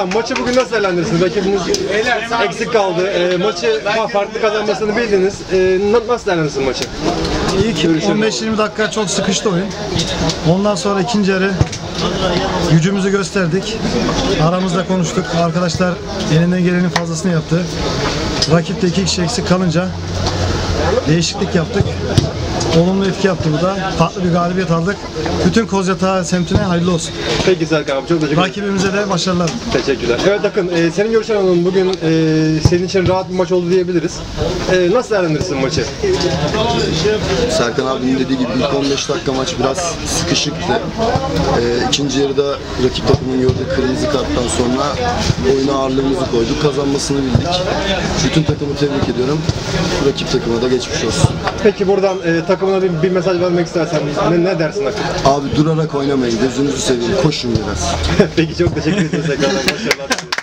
abi maçı bugün nasıl değerlendirirsin? Rakibimiz eksik kaldı. Maçı farklı kazanmasını bildiniz. Nasıl değerlendirirsin maçı? İlk 15-20 dakika çok sıkıştı oyun. Ondan sonra ikinci yarı gücümüzü gösterdik. Aramızda konuştuk. Arkadaşlar elinden gelenin fazlasını yaptı. Rakip de 2 kişi eksik kalınca değişiklik yaptık. Olumlu etki yaptı bu da. Farklı bir galibiyet aldık. Bütün Kozyatağı semtine hayırlı olsun. Peki Serkan abi, çok teşekkür ederim. Rakibimize de başarılar. Teşekkürler. Evet Akın, senin görüşün alalım. Bugün senin için rahat bir maç oldu diyebiliriz. Nasıl değerlendirirsin maçı? Serkan abinin dediği gibi ilk 15 dakika maç biraz sıkışıktı. İkinci yarıda rakip takımın gördüğü kırmızı karttan sonra oyuna ağırlığımızı koyduk. Kazanmasını bildik. Bütün takımı tebrik ediyorum. Rakip takıma da geçmiş olsun. Peki buradan takımına bir mesaj vermek istersen ne dersin Akın? Abi durarak oynamayın. Gözünüzü seveyim. Koşun biraz. Peki çok teşekkür ederim. Başarılar.